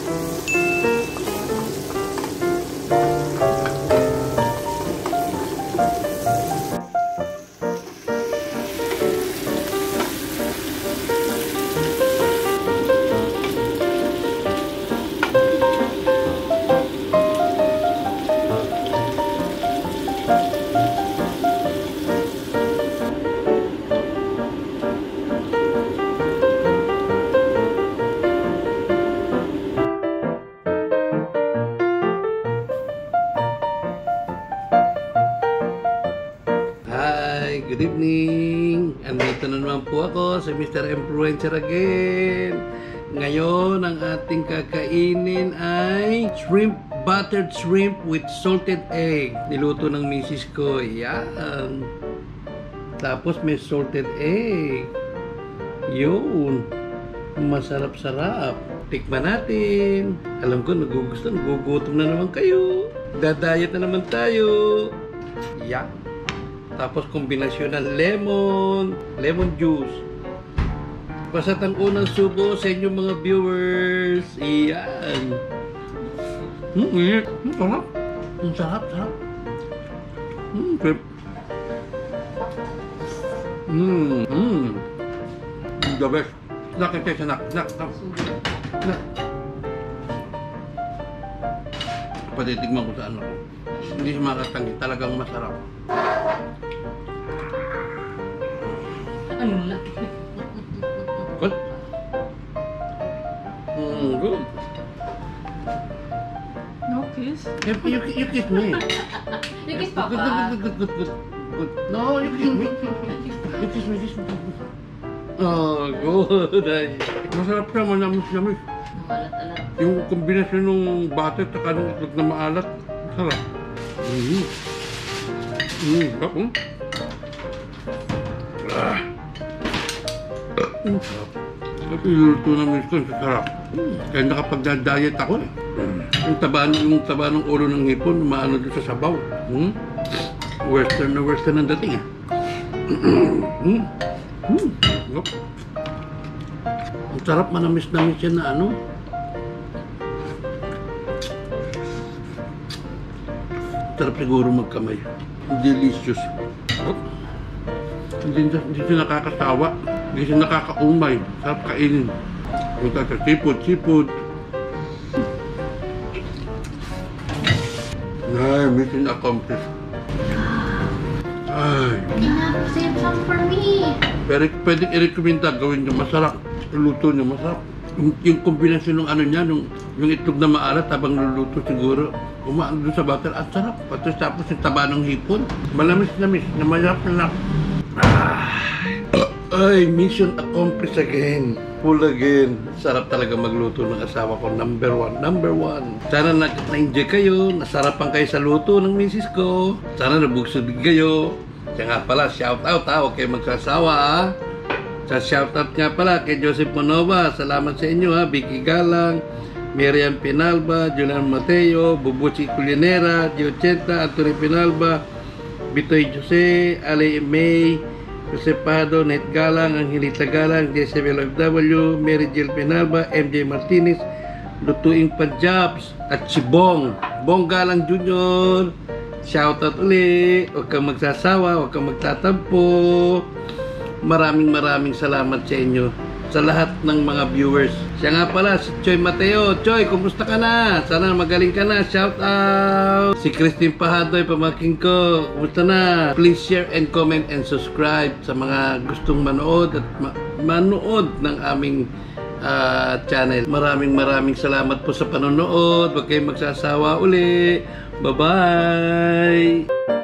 Good evening! Andito na naman po ako sa Mr. Influencer again. Ngayon, ang ating kakainin ay buttered shrimp with salted egg. Niluto ng misis ko. Yan. Tapos may salted egg. Yun. Masarap-sarap. Tikman natin. Alam ko, nagugutom na naman kayo. Dadayat na naman tayo. Yan. Tapos kombinasyon ng lemon juice. Pasat ang unang subo sa inyong mga viewers. Iyan. Sarap. Sarap. Trip. The best. Nak. Patitigman ko sa ano. Hindi siya makatanggi. Talagang masarap. Ano lang? Good? Good. No kiss? You kiss me. You kiss Papa. Good. No, you kiss me. You kiss me. Oh, good. Masarap siya, manamis. Maalat-alat. Yung kombinasyon ng butter at saka ng itlog na maalat. Sarap. Sarap. Iluto na miss ko, sarap. Kaya nakapag-diet ako eh. Yung taba ng ulo ng hipon, maano doon sa sabaw. Western ang dating eh. Ang sarap, manamis yan na ano. Sarap siguro magkamay. Delicious. Hindi siya nakakasawa. Hindi siya nakakaumay. Sarap kainin. Kung tayo seafood. Ay, mission accomplished. Ay. Enough, save some for me. Pero pwedeng i-recommenda gawin nyo. Masarap. Luto nyo, masarap. Yung kombinasyon ng ano niya, yung itlog na maalat habang luluto siguro. Umaan doon sa butter at sarap. Tapos yung taba ng hipon. Malamis-lamis. Na malap. Ay, mission accomplished again. Full again. Sarap talaga magluto ng asawa ko. Number one. Sana na-enjoy kayo. Nasarapan kayo sa luto ng misis ko. Sana nabugsod kayo. Kaya nga pala, shout out ha. Huwag kayo magsasawa ha. Sa shout out nga pala kay Joseph Monova. Salamat sa inyo ha. Vicky Galang, Miriam Pinalba, Julian Mateo, Bubuchi Culinera, Diochenta, Anthony Pinalba, Bitoy Jose, Ali May, Josepado, Net Galang, Angelita Galang, Jezebel FW, Mary Jill Pinalba, MJ Martinez, Lutuing Punjabs, at si Bong Galang Jr. Shoutout ulit. Huwag kang magsasawa, huwag kang magtatampo. Maraming salamat sa inyo, sa lahat ng mga viewers. Siya nga pala, si Choy Mateo. Choy, kumusta ka na? Sana magaling ka na. Shout out! Si Christine Pahadoy, pamaking ko. Kumusta na? Please share and comment and subscribe sa mga gustong manood at manood ng aming channel. Maraming salamat po sa panonood. Huwag kayong magsasawa uli. Bye-bye!